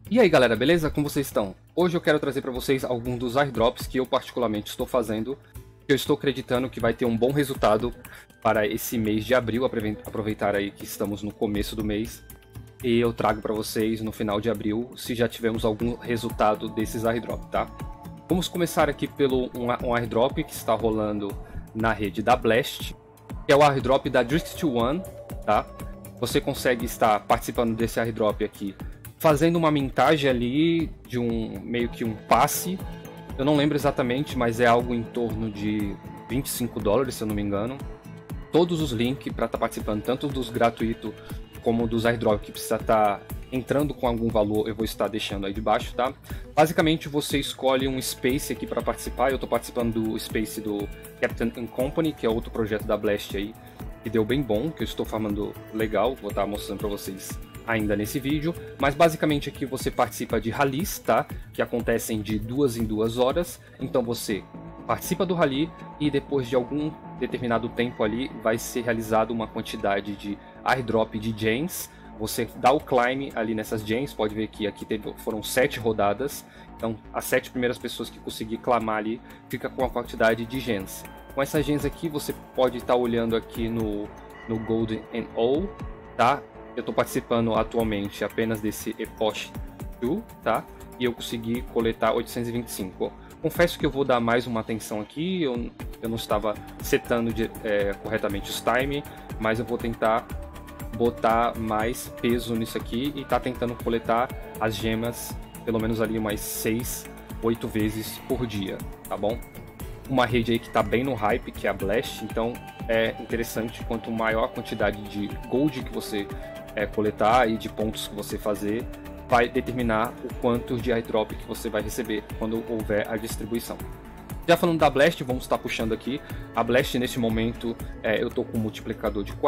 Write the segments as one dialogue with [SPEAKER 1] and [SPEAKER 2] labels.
[SPEAKER 1] E aí galera, beleza? Como vocês estão? Hoje eu quero trazer para vocês alguns dos airdrops que eu particularmente estou fazendo, que eu estou acreditando que vai ter um bom resultado para esse mês de abril, aproveitar aí que estamos no começo do mês, e eu trago para vocês no final de abril, se já tivemos algum resultado desses airdrops, tá? Vamos começar aqui pelo um airdrop que está rolando na rede da Blast, que é o airdrop da Drift to One, tá? Você consegue estar participando desse airdrop aqui fazendo uma mintagem ali de meio que um passe. Eu não lembro exatamente, mas é algo em torno de $25, se eu não me engano. Todos os links para estar participando, tanto dos gratuitos como dos airdrops que precisa estar entrando com algum valor, eu vou estar deixando aí debaixo, tá? Basicamente você escolhe um space aqui para participar. Eu estou participando do space do Captain & Company, que é outro projeto da Blast aí, que deu bem bom, que eu estou farmando legal, vou estar mostrando para vocês ainda nesse vídeo, mas basicamente aqui você participa de rallies, tá? Que acontecem de 2 em 2 horas, então você participa do rally e depois de algum determinado tempo ali vai ser realizado uma quantidade de airdrop de gems. Você dá o climb ali nessas gems, pode ver que aqui foram 7 rodadas, então as 7 primeiras pessoas que conseguir clamar ali fica com a quantidade de gems. Com essas gems aqui você pode estar olhando aqui no Golden and All, tá? Eu estou participando atualmente apenas desse Epoch 2, tá? E eu consegui coletar 825. Confesso que eu vou dar mais uma atenção aqui, eu não estava setando corretamente os time, mas eu vou tentar botar mais peso nisso aqui e tá tentando coletar as gemas pelo menos ali umas 6, 8 vezes por dia, tá bom? Uma rede aí que tá bem no hype, que é a Blast, então é interessante, quanto maior a quantidade de gold que você coletar e de pontos que você fazer, vai determinar o quanto de airdrop que você vai receber quando houver a distribuição. Já falando da Blast, vamos estar puxando aqui. A Blast neste momento, eu estou com um multiplicador de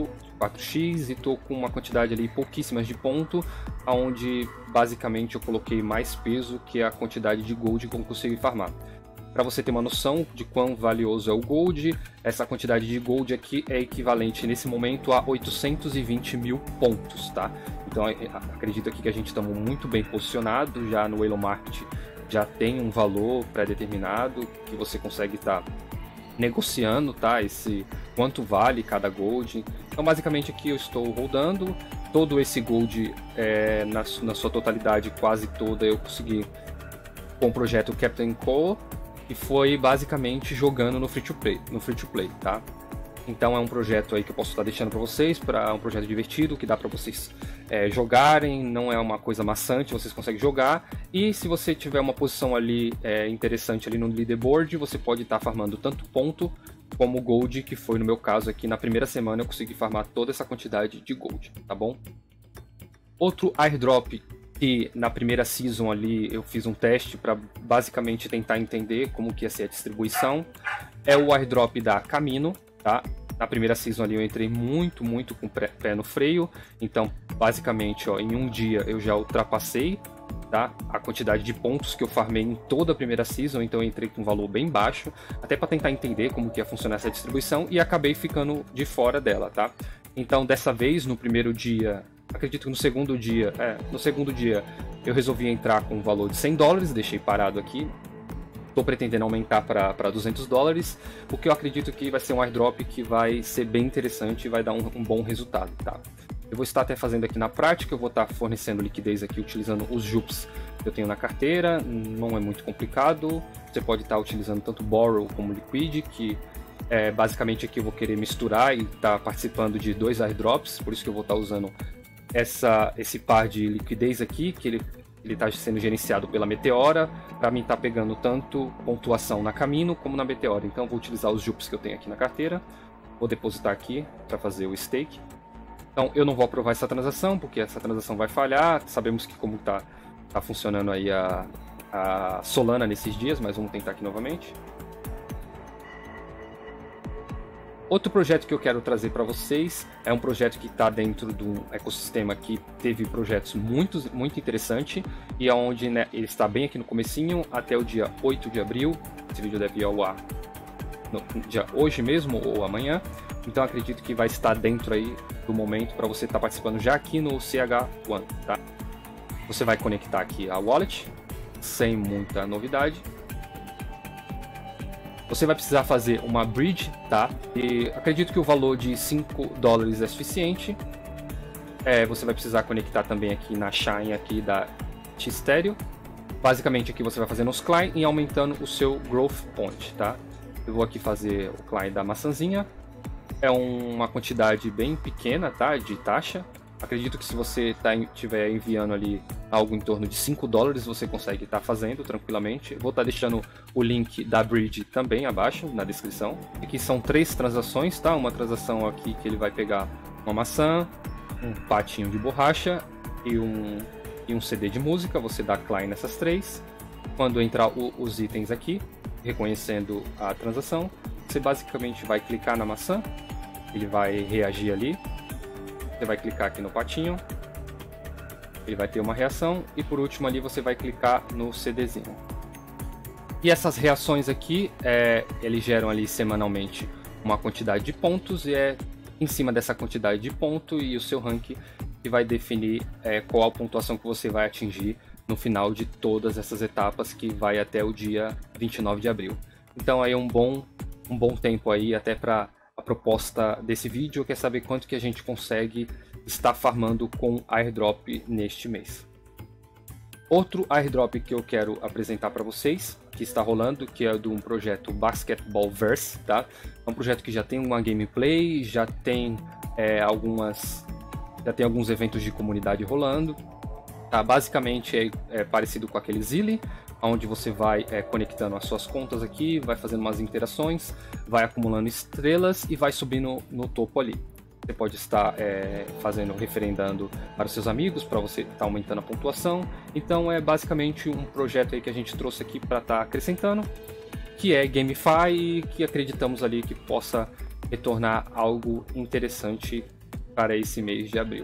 [SPEAKER 1] 4x e estou com uma quantidade ali pouquíssimas de ponto, onde basicamente eu coloquei mais peso que a quantidade de gold que eu consegui farmar. Para você ter uma noção de quão valioso é o Gold, essa quantidade de Gold aqui é equivalente nesse momento a 820 mil pontos, tá? Então acredito aqui que a gente está muito bem posicionado, já no Elo Market já tem um valor pré-determinado que você consegue estar negociando, tá? Quanto vale cada Gold. Então basicamente aqui eu estou rodando, todo esse Gold na sua totalidade, quase toda, eu consegui com o projeto Captain Co. E foi basicamente jogando no free to play, tá? Então é um projeto aí que eu posso estar deixando para vocês, para um projeto divertido, que dá para vocês jogarem, não é uma coisa maçante, vocês conseguem jogar. E se você tiver uma posição ali interessante ali no leaderboard, você pode estar farmando tanto ponto como gold, que foi no meu caso aqui na primeira semana eu consegui farmar toda essa quantidade de gold, tá bom? Outro airdrop que na primeira season ali eu fiz um teste para basicamente tentar entender como que ia ser a distribuição, é o airdrop da Camino, tá? Na primeira season ali eu entrei muito com o pé no freio, então basicamente ó, em um dia eu já ultrapassei, tá? A quantidade de pontos que eu farmei em toda a primeira season, então eu entrei com um valor bem baixo, até para tentar entender como que ia funcionar essa distribuição e acabei ficando de fora dela, tá? Então dessa vez no primeiro dia, acredito que no segundo dia eu resolvi entrar com um valor de $100, deixei parado aqui. Estou pretendendo aumentar para $200, porque eu acredito que vai ser um airdrop que vai ser bem interessante e vai dar um bom resultado, tá? Eu vou estar até fazendo aqui na prática, eu vou estar fornecendo liquidez aqui utilizando os Jups que eu tenho na carteira, não é muito complicado. Você pode estar utilizando tanto Borrow como Liquid, que basicamente aqui eu vou querer misturar e estar participando de 2 airdrops, por isso que eu vou estar usando esse par de liquidez aqui, que ele está sendo gerenciado pela Meteora, para mim tá pegando tanto pontuação na Camino como na Meteora. Então vou utilizar os Jups que eu tenho aqui na carteira, vou depositar aqui para fazer o stake. Então eu não vou aprovar essa transação, porque essa transação vai falhar, sabemos que como tá funcionando aí a Solana nesses dias, mas vamos tentar aqui novamente. Outro projeto que eu quero trazer para vocês é um projeto que está dentro de um ecossistema que teve projetos muito interessantes e onde, né, ele está bem aqui no comecinho até o dia 8 de abril. Esse vídeo deve ir ao ar no dia hoje mesmo ou amanhã. Então acredito que vai estar dentro aí do momento para você estar participando já aqui no CH1, tá? Você vai conectar aqui a wallet, sem muita novidade. Você vai precisar fazer uma bridge, tá? E acredito que o valor de $5 é suficiente. Você vai precisar conectar também aqui na chain aqui da T-Stereo. Basicamente aqui você vai fazendo os clients e aumentando o seu growth point, tá? Eu vou aqui fazer o client da maçãzinha. É uma quantidade bem pequena, tá? De taxa. Acredito que se você estiver enviando ali algo em torno de $5, você consegue estar fazendo tranquilamente. Vou estar deixando o link da bridge também abaixo na descrição. Aqui são 3 transações, tá? Uma transação aqui que ele vai pegar uma maçã, um patinho de borracha e um CD de música. Você dá client nessas 3. Quando entrar os itens aqui, reconhecendo a transação, você basicamente vai clicar na maçã, ele vai reagir ali. Você vai clicar aqui no patinho, ele vai ter uma reação e por último ali você vai clicar no CDzinho. E essas reações aqui, eles geram ali semanalmente uma quantidade de pontos e é em cima dessa quantidade de ponto e o seu rank que vai definir qual a pontuação que você vai atingir no final de todas essas etapas, que vai até o dia 29 de abril. Então aí é um bom tempo aí até para a proposta desse vídeo, que é saber quanto que a gente consegue estar farmando com airdrop neste mês. Outro airdrop que eu quero apresentar para vocês, que está rolando, que é de um projeto Basketballverse, tá? É um projeto que já tem uma gameplay, já tem alguns eventos de comunidade rolando. Tá? Basicamente é parecido com aquele Zilli, onde você vai conectando as suas contas aqui, vai fazendo umas interações, vai acumulando estrelas e vai subindo no topo ali. Você pode estar referendando para os seus amigos, para você estar aumentando a pontuação. Então é basicamente um projeto aí que a gente trouxe aqui para estar acrescentando, que é GameFi e que acreditamos ali que possa retornar algo interessante para esse mês de abril.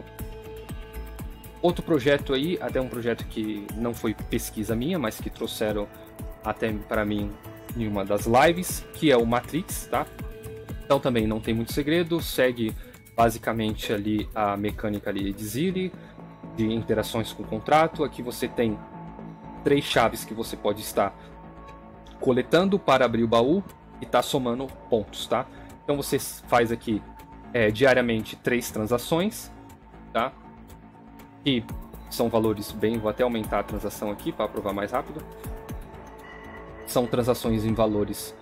[SPEAKER 1] Outro projeto aí, até um projeto que não foi pesquisa minha, mas que trouxeram até para mim em uma das lives, que é o Matrix, tá? Então também não tem muito segredo, segue basicamente ali a mecânica ali de Zilli, de interações com o contrato. Aqui você tem 3 chaves que você pode estar coletando para abrir o baú e tá somando pontos, tá? Então você faz aqui diariamente 3 transações, tá? Que são valores bem... Vou até aumentar a transação aqui para provar mais rápido. São transações em valores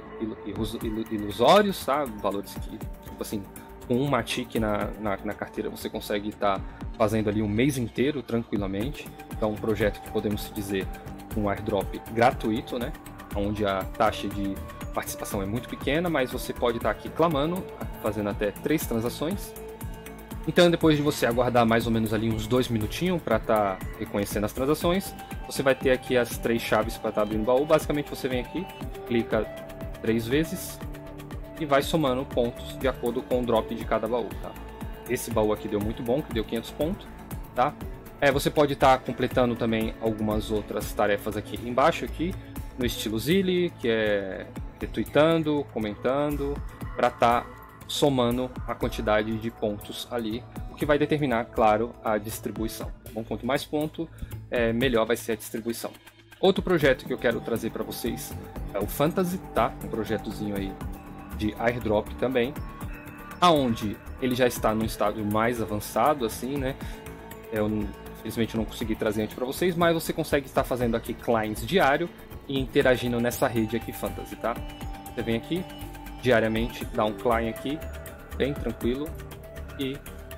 [SPEAKER 1] ilusórios, tá? Valores que, tipo assim, com um Matic na carteira você consegue estar fazendo ali um mês inteiro tranquilamente. Então, um projeto que podemos dizer um airdrop gratuito, né? Onde a taxa de participação é muito pequena, mas você pode estar aqui clamando, fazendo até 3 transações. Então, depois de você aguardar mais ou menos ali uns 2 minutinhos para estar reconhecendo as transações, você vai ter aqui as 3 chaves para estar abrindo o baú. Basicamente, você vem aqui, clica 3 vezes e vai somando pontos de acordo com o drop de cada baú, tá? Esse baú aqui deu muito bom, que deu 500 pontos, tá? Você pode estar completando também algumas outras tarefas aqui embaixo, aqui, no estilo Zilli, que é retweetando, comentando, para estar somando a quantidade de pontos ali, o que vai determinar, claro, a distribuição. Tá bom? Quanto mais ponto, melhor vai ser a distribuição. Outro projeto que eu quero trazer para vocês é o Fantasy, tá? Um projetozinho aí de airdrop também, aonde ele já está num estado mais avançado, assim, né? Eu infelizmente não consegui trazer antes para vocês, mas você consegue estar fazendo aqui clients diário e interagindo nessa rede aqui Fantasy, tá? Você vem aqui diariamente, dá um client aqui, bem tranquilo, e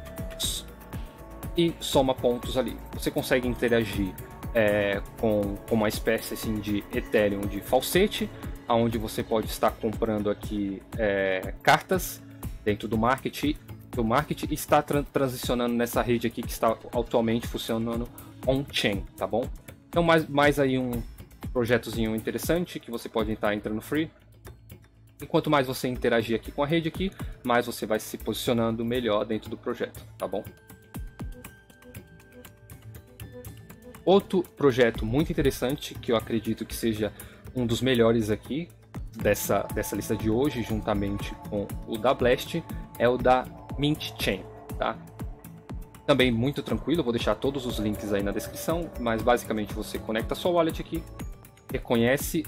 [SPEAKER 1] soma pontos ali. Você consegue interagir com uma espécie assim de Ethereum de falsete, onde você pode estar comprando aqui cartas dentro do market e está transicionando nessa rede aqui que está atualmente funcionando on-chain, tá bom? Então mais aí um projetozinho interessante que você pode estar entrando free. E quanto mais você interagir aqui com a rede aqui, mais você vai se posicionando melhor dentro do projeto, tá bom? Outro projeto muito interessante, que eu acredito que seja um dos melhores aqui dessa lista de hoje, juntamente com o da Blast, é o da Mint Chain, tá? Também muito tranquilo, vou deixar todos os links aí na descrição, mas basicamente você conecta a sua wallet aqui, reconhece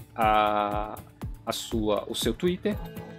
[SPEAKER 1] o seu Twitter,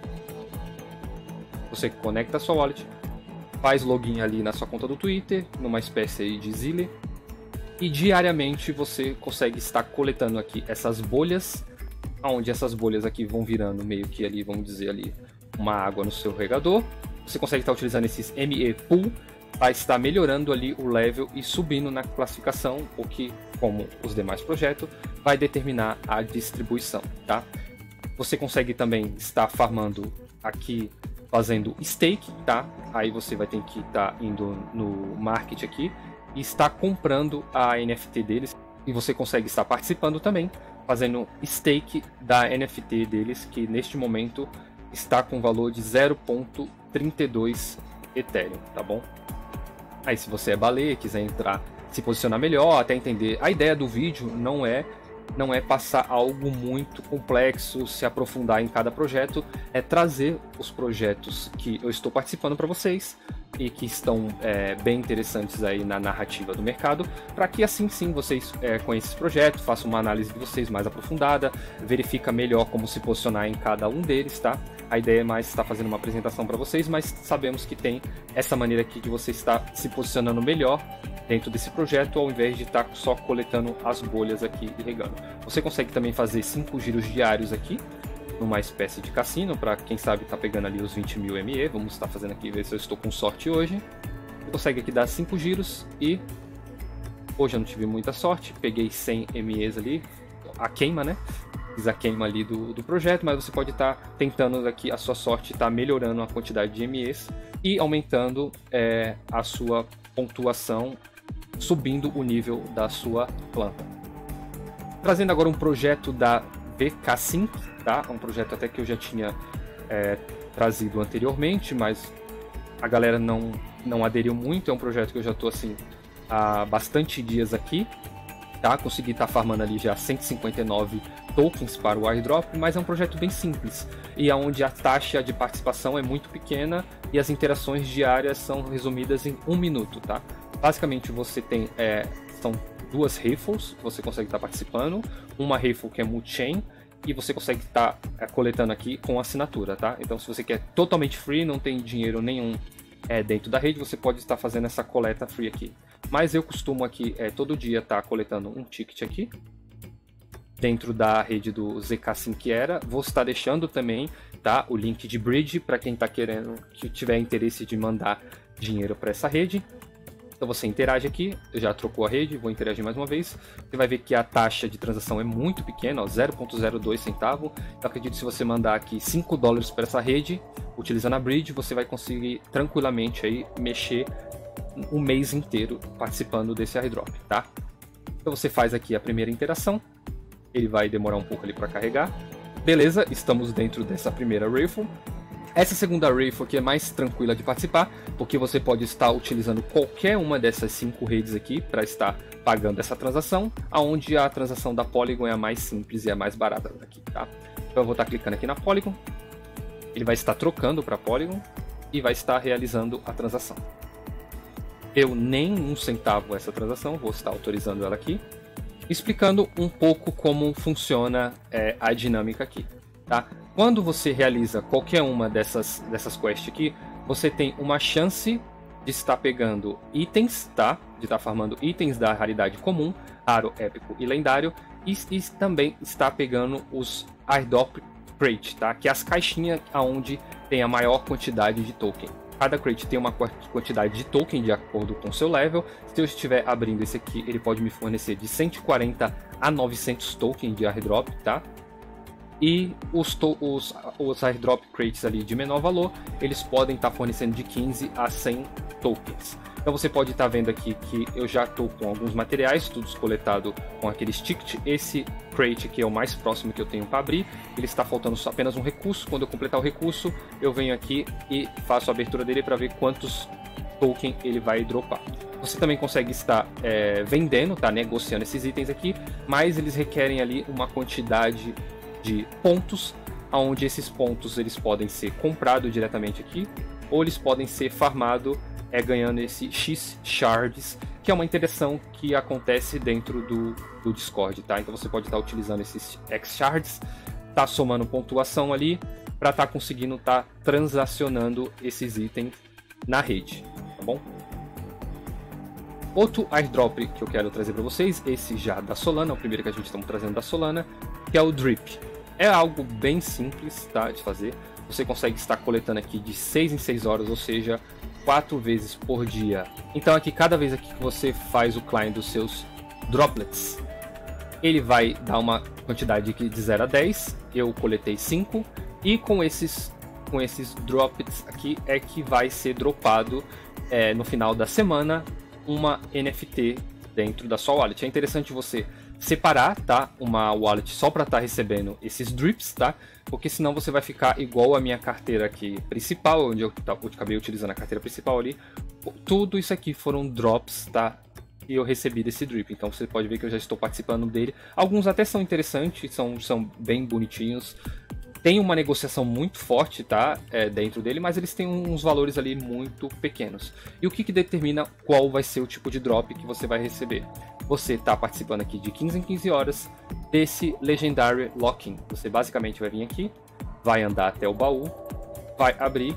[SPEAKER 1] você conecta a sua wallet, faz login ali na sua conta do Twitter, numa espécie aí de Zile, e diariamente você consegue estar coletando aqui essas bolhas, onde essas bolhas aqui vão virando meio que ali, vamos dizer ali, uma água no seu regador. Você consegue estar utilizando esses ME Pool para estar melhorando ali o level e subindo na classificação, o que, como os demais projetos, vai determinar a distribuição, tá? Você consegue também estar farmando aqui, fazendo stake, tá? Aí você vai ter que estar indo no market aqui e estar comprando a NFT deles, e você consegue estar participando também, fazendo stake da NFT deles, que neste momento está com valor de 0.32 Ethereum, tá bom? Aí se você é baleia, quiser entrar, se posicionar melhor, até entender, a ideia do vídeo não é passar algo muito complexo, se aprofundar em cada projeto, é trazer os projetos que eu estou participando para vocês e que estão bem interessantes aí na narrativa do mercado, para que assim sim vocês conheçam esse projeto, façam uma análise de vocês mais aprofundada, verifica melhor como se posicionar em cada um deles, tá? A ideia é mais estar fazendo uma apresentação para vocês, mas sabemos que tem essa maneira aqui de você estar se posicionando melhor dentro desse projeto, ao invés de estar só coletando as bolhas aqui e regando. Você consegue também fazer 5 giros diários aqui, numa espécie de cassino, para quem sabe tá pegando ali os 20.000 ME. Vamos estar fazendo aqui, ver se eu estou com sorte hoje. Você consegue aqui dar 5 giros e hoje eu não tive muita sorte, peguei 100 MEs ali, a queima, né? Fiz a queima ali do projeto, mas você pode estar tentando aqui a sua sorte, tá melhorando a quantidade de MEs e aumentando a sua pontuação, subindo o nível da sua planta. Trazendo agora um projeto da VK-Sync, tá? Um projeto até que eu já tinha trazido anteriormente, mas a galera não aderiu muito. É um projeto que eu já estou assim há bastante dias aqui, tá? Consegui estar farmando ali já 159 tokens para o airdrop, mas é um projeto bem simples e onde a taxa de participação é muito pequena e as interações diárias são resumidas em 1 minuto, tá? Basicamente você tem são 2 raffles que você consegue estar participando, uma raffle que é multi-chain e você consegue estar coletando aqui com assinatura, tá? Então se você quer totalmente free, não tem dinheiro nenhum dentro da rede, você pode estar fazendo essa coleta free aqui. Mas eu costumo aqui todo dia estar coletando um ticket aqui dentro da rede do ZK-Sync Era. Vou estar deixando também, tá, o link de bridge para quem está querendo, que tiver interesse de mandar dinheiro para essa rede. Então você interage aqui, já trocou a rede, vou interagir mais uma vez. Você vai ver que a taxa de transação é muito pequena, 0,02 centavo. Eu acredito que se você mandar aqui $5 para essa rede, utilizando a bridge, você vai conseguir tranquilamente aí mexer um mês inteiro participando desse airdrop, tá? Então você faz aqui a primeira interação, ele vai demorar um pouco ali para carregar. Beleza, estamos dentro dessa primeira raffle. Essa segunda raffle aqui é mais tranquila de participar, porque você pode estar utilizando qualquer uma dessas 5 redes aqui para estar pagando essa transação, aonde a transação da Polygon é a mais simples e a mais barata aqui, tá? Então eu vou estar clicando aqui na Polygon, ele vai estar trocando para Polygon e vai estar realizando a transação. Eu nem 1 centavo essa transação, vou estar autorizando ela aqui, explicando um pouco como funciona a dinâmica aqui, tá? Quando você realiza qualquer uma dessas quests aqui, você tem uma chance de estar pegando itens, tá? De estar farmando itens da raridade comum, raro, épico e lendário, e também está pegando os airdrop crate, tá? Que é as caixinhas onde tem a maior quantidade de token. Cada crate tem uma quantidade de token de acordo com o seu level. Se eu estiver abrindo esse aqui, ele pode me fornecer de 140 a 900 tokens de airdrop, tá? E os airdrop crates ali de menor valor, eles podem estar fornecendo de 15 a 100 tokens. Então você pode estar vendo aqui que eu já estou com alguns materiais, todos coletados com aqueles tickets. Esse crate aqui é o mais próximo que eu tenho para abrir. Ele está faltando só apenas um recurso. Quando eu completar o recurso, eu venho aqui e faço a abertura dele para ver quantos tokens ele vai dropar. Você também consegue estar vendendo, tá, negociando esses itens aqui, mas eles requerem ali uma quantidade de pontos, onde esses pontos eles podem ser comprados diretamente aqui, ou eles podem ser farmados é ganhando esse X Shards, que é uma interação que acontece dentro do Discord, tá? Então você pode estar utilizando esses X Shards, tá somando pontuação ali, para estar conseguindo estar transacionando esses itens na rede, tá bom? Outro airdrop que eu quero trazer para vocês, esse já da Solana, o primeiro que a gente está trazendo da Solana, que é o Drip. É algo bem simples, tá, de fazer. Você consegue estar coletando aqui de 6 em 6 horas, ou seja, 4 vezes por dia. Então aqui, cada vez aqui que você faz o climb dos seus droplets, ele vai dar uma quantidade aqui de 0 a 10. Eu coletei 5. E com esses droplets aqui é que vai ser dropado no final da semana uma NFT dentro da sua wallet. É interessante você separar, tá, uma wallet só para estar recebendo esses drips, tá? Porque senão você vai ficar igual a minha carteira aqui principal, onde eu acabei utilizando a carteira principal ali. Tudo isso aqui foram drops, tá? E eu recebi desse drip. Então você pode ver que eu já estou participando dele. Alguns até são interessantes, são bem bonitinhos. Tem uma negociação muito forte, tá, dentro dele, mas eles têm uns valores ali muito pequenos. E o que determina qual vai ser o tipo de drop que você vai receber? Você está participando aqui de 15 em 15 horas desse Legendary Lock-in. Você basicamente vai vir aqui, vai andar até o baú, vai abrir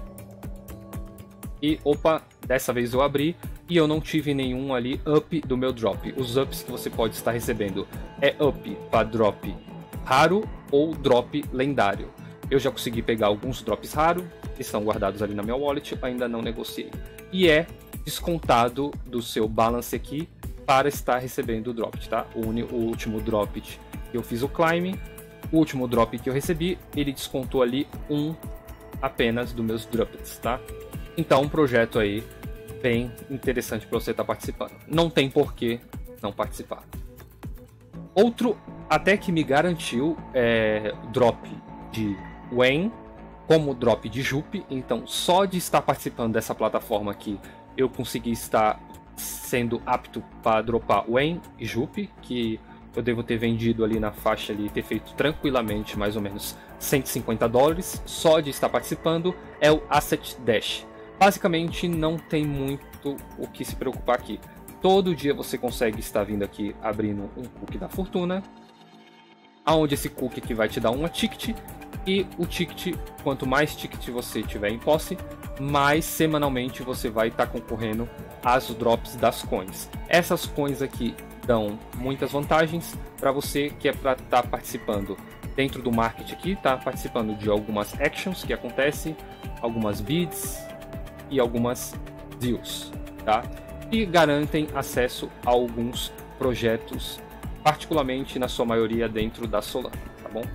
[SPEAKER 1] e, opa, dessa vez eu abri e eu não tive nenhum ali up do meu drop. Os ups que você pode estar recebendo é up para drop raro ou drop lendário. Eu já consegui pegar alguns drops raros, que estão guardados ali na minha wallet, ainda não negociei. E é descontado do seu balance aqui para estar recebendo o drop, tá? O último drop que eu fiz o climb, o último drop que eu recebi, ele descontou ali apenas dos meus droplets, tá? Então um projeto aí bem interessante para você estar participando. Não tem por que não participar. Outro até que me garantiu drop de Wen como drop de Jupe. Então só de estar participando dessa plataforma aqui eu consegui estar sendo apto para dropar Wen e Jupe, que eu devo ter vendido ali na faixa ali, ter feito tranquilamente mais ou menos $150 só de estar participando. É o Asset Dash. Basicamente não tem muito o que se preocupar aqui. Todo dia você consegue estar vindo aqui abrindo um cookie da fortuna, aonde esse cookie aqui vai te dar uma ticket, e o ticket, quanto mais ticket você tiver em posse, mais semanalmente você vai estar concorrendo às drops das coins. Essas coins aqui dão muitas vantagens para você que é para estar participando dentro do market aqui, tá participando de algumas actions que acontecem, algumas bids e algumas deals, tá? E garantem acesso a alguns projetos, particularmente na sua maioria dentro da Solana, tá bom?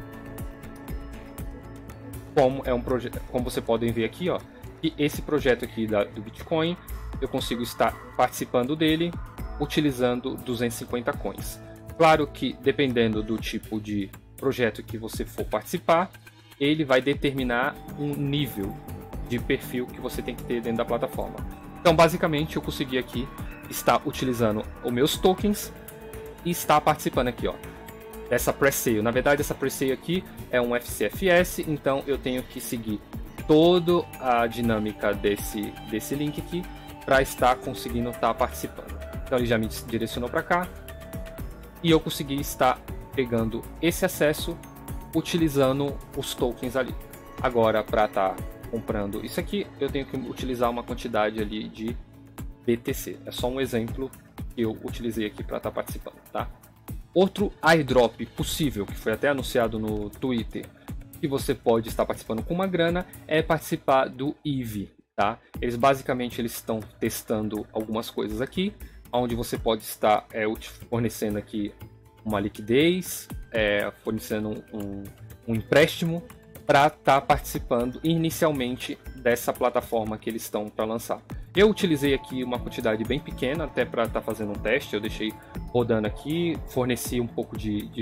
[SPEAKER 1] Como é um projeto, como vocês podem ver aqui, ó, que esse projeto aqui do Bitcoin, eu consigo estar participando dele utilizando 250 coins. Claro que dependendo do tipo de projeto que você for participar, ele vai determinar um nível de perfil que você tem que ter dentro da plataforma. Então basicamente eu consegui aqui estar utilizando os meus tokens e estar participando aqui, ó, dessa pre-sale. Na verdade essa pre-sale aqui é um FCFS, então eu tenho que seguir toda a dinâmica desse link aqui para estar conseguindo estar participando. Então ele já me direcionou para cá e eu consegui estar pegando esse acesso utilizando os tokens ali. Agora para estar comprando isso aqui, eu tenho que utilizar uma quantidade ali de BTC. É só um exemplo que eu utilizei aqui para estar participando, tá? Outro airdrop possível, que foi até anunciado no Twitter, que você pode estar participando com uma grana, é participar do EVE, tá? Eles basicamente estão testando algumas coisas aqui, onde você pode estar fornecendo aqui uma liquidez, fornecendo um empréstimo para estar participando inicialmente dessa plataforma que eles estão para lançar. Eu utilizei aqui uma quantidade bem pequena até para estar fazendo um teste. Eu deixei rodando aqui, forneci um pouco de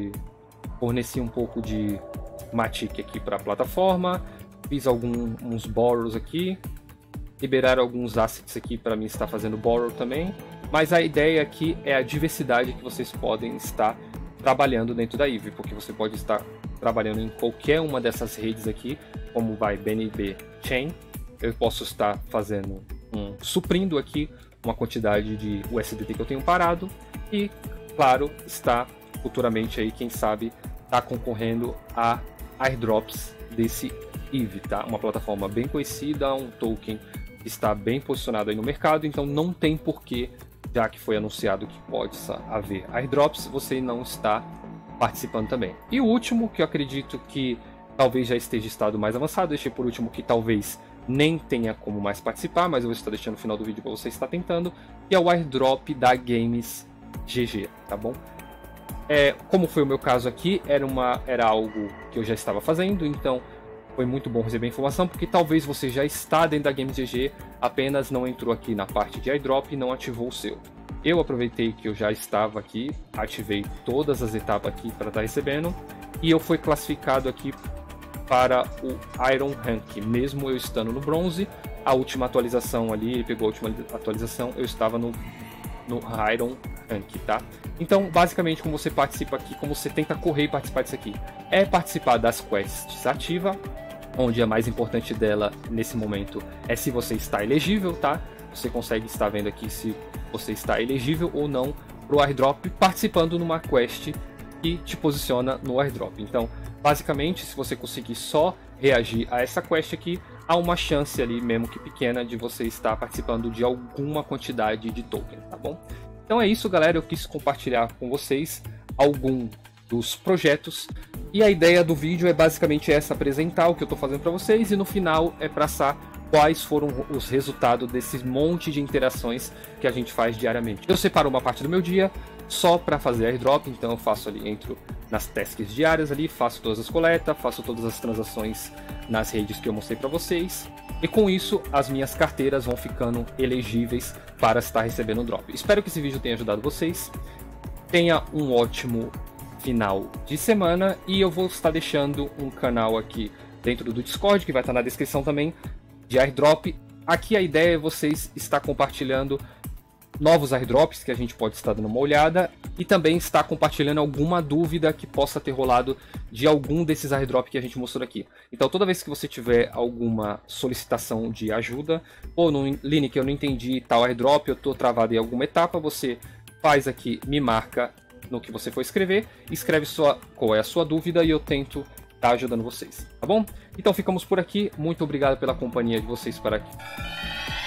[SPEAKER 1] Matic aqui para a plataforma, fiz uns borrows aqui, liberaram alguns assets aqui para mim estar fazendo borrow também. Mas a ideia aqui é a diversidade que vocês podem estar trabalhando dentro da EVE, porque você pode estar trabalhando em qualquer uma dessas redes aqui, como vai BNB Chain. Eu posso estar fazendo suprindo aqui uma quantidade de USDT que eu tenho parado e, claro, está futuramente aí, quem sabe, está concorrendo a airdrops desse EVE, tá? Uma plataforma bem conhecida, um token que está bem posicionado aí no mercado, então não tem porquê, já que foi anunciado que pode haver airdrops, você não está participando também. E o último, que eu acredito que talvez já esteja em estado mais avançado, deixei por último que talvez nem tenha como mais participar, mas eu vou estar deixando no final do vídeo para você estar tentando, que é o airdrop da Games GG, tá bom? Como foi o meu caso aqui, era algo que eu já estava fazendo, então foi muito bom receber a informação, porque talvez você já está dentro da Games GG, apenas não entrou aqui na parte de airdrop e não ativou o seu. Eu aproveitei que eu já estava aqui, ativei todas as etapas aqui para estar recebendo, e eu fui classificado aqui para o Iron Rank, mesmo eu estando no bronze. A última atualização ali, ele pegou a última atualização, eu estava no Iron Rank, tá? Então, basicamente, como você participa aqui, como você tenta correr e participar disso aqui, é participar das quests ativa, onde a mais importante dela nesse momento é se você está elegível, tá? Você consegue estar vendo aqui se você está elegível ou não para o airdrop, participando numa quest que te posiciona no airdrop. Então, basicamente, se você conseguir só reagir a essa quest aqui, há uma chance ali, mesmo que pequena, de você estar participando de alguma quantidade de token, tá bom? Então é isso, galera, eu quis compartilhar com vocês algum dos projetos, e a ideia do vídeo é basicamente essa, apresentar o que eu estou fazendo para vocês, e no final é traçar quais foram os resultados desse monte de interações que a gente faz diariamente. Eu separo uma parte do meu dia só para fazer airdrop, então eu faço ali, entro nas tasks diárias ali, faço todas as coletas, faço todas as transações nas redes que eu mostrei para vocês, e com isso as minhas carteiras vão ficando elegíveis para estar recebendo um drop. Espero que esse vídeo tenha ajudado vocês, tenha um ótimo final de semana, e eu vou estar deixando um canal aqui dentro do Discord, que vai estar na descrição também, de airdrop. Aqui a ideia é vocês estar compartilhando novos airdrops que a gente pode estar dando uma olhada, e também estar compartilhando alguma dúvida que possa ter rolado de algum desses airdrops que a gente mostrou aqui. Então toda vez que você tiver alguma solicitação de ajuda, ou no Link, eu não entendi tal airdrop, eu estou travado em alguma etapa, você faz aqui, me marca no que você for escrever, escreve qual é a sua dúvida e eu tento estar ajudando vocês, tá bom? Então ficamos por aqui, muito obrigado pela companhia de vocês para aqui.